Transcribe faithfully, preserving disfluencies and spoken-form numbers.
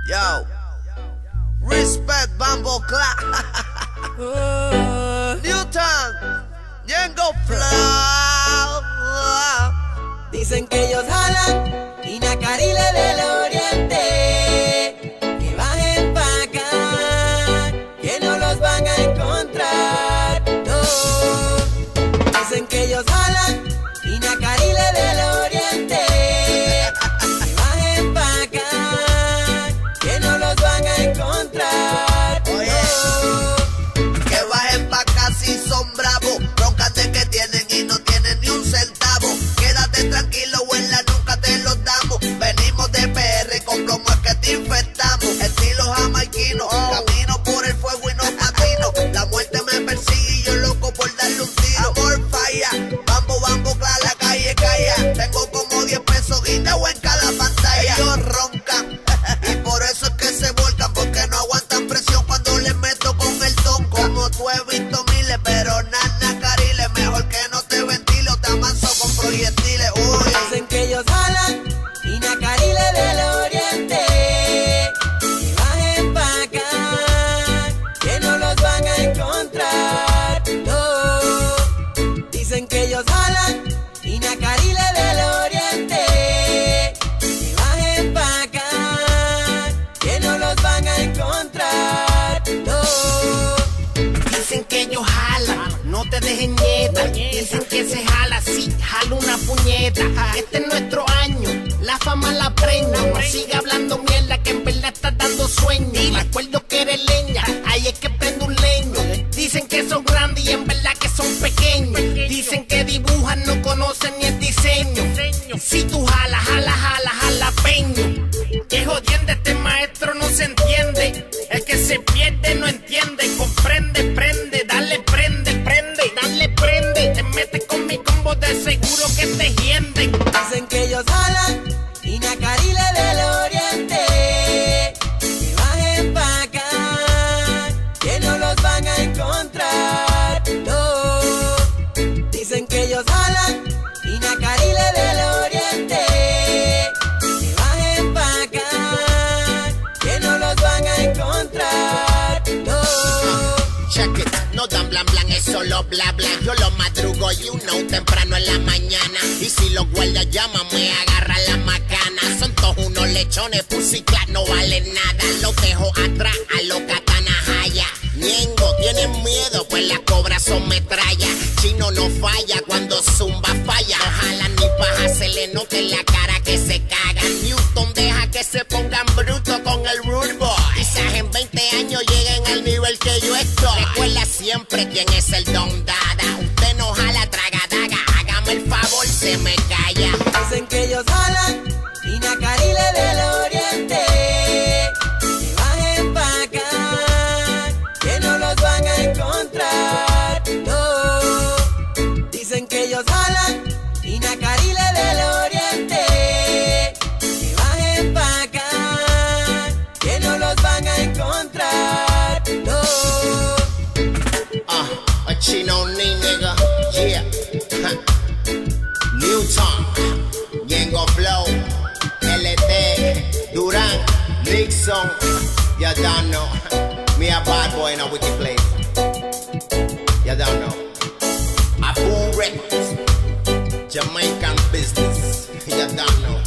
Yo, respect Bambo Clock. Newton, Yengo Flow. Dicen que ellos jalan y Nacarile del Oriente, que bajen pa' acá, que no los van a encontrar, no. Dicen que ellos jalan y Nacarile del Oriente, que bajen pa' acá, que no los van a encontrar, Oye, no. que bajen pa' acá si son bravos, broncas de que tienen y no tienen ni un centavo. Quédate tranquilo, en la nuca te los damos. Venimos de P R con plomo es que te infectamos. Estilo jamaiquino, camino por el fuego y no patino. La muerte me persigue y yo loco por darle un tiro. Amor falla, bambo, bambo, clara, la calle calla. Tengo como diez pesos guindados en cada pantalla. Ellos roncan y por eso es que se volcan, porque no aguantan presión cuando les meto con el ton. Como tú he visto miles, pero nana Carile, mejor que no te ventile o te amanso con proyectiles. Uy. Dicen que ellos jalan y Nacarile del Oriente, que bajen pa' acá, que no los van a encontrar, no. Dicen que ellos jalan y Nacarile del Oriente, que bajen pa' acá, que no los van a encontrar, no. Dicen que ellos jalan, no te dejen nieta. Dicen que se jala, sí, jala una puñeta. Este es nuestro año, la fama la preña. No siga hablando mierda que en verdad está dando sueño. Me acuerdo que eres leña, ahí es que prende un leño. Dicen que son grandes y en verdad que son pequeños. Dicen que dibujan, no conocen ni el diseño. Si tú jala, jala, jala, jala peño. Que jodiendo este maestro no se entiende. El que se pierde no entiende, comprende, prende, dale, prende, prende, dale, prende. Te metes con mi combo, de seguro que te hienden. Dicen que ellos jalan y Nacarile del Oriente, que bajen pa' acá, que no los van a encontrar, no. Dicen que ellos jalan y Nacarile del Oriente, que bajen pa' acá, que no los van a encontrar, no. Check it, no dan blan blan, es solo bla bla. Yo lo madrugo y uno temprano en la mañana. Y si los guardias llaman, me agarran la macana. Son todos unos lechones, pusiclas no vale nada. Los dejo atrás a los katanahaya. Ñengo, tienen miedo, pues las cobras son metralla. Chino no falla cuando zumba falla. Ojalá ni paja se le note en la cara que se cagan. Newton deja que se pongan brutos con el rude boy. Quizás en veinte años lleguen al nivel que yo estoy. Recuerda siempre quién es el don dada. Usted no jala tragadaga, hágame el favor, se me calla. Dicen que ellos jalan y Nacarile del Oriente, que bajen pa' acá, que no los van a encontrar, no. Dicen que ellos jalan y Nacarile del Oriente, que bajen pa' acá, que no los van a encontrar, no. Ah, a chino ni nigga, yeah. Newton, Yengo Flow, L T, Durán, Nixon, ya don't know. Me a bad boy in a wicked place. Ya don't know. Abu Records, Jamaican business, ya don't know.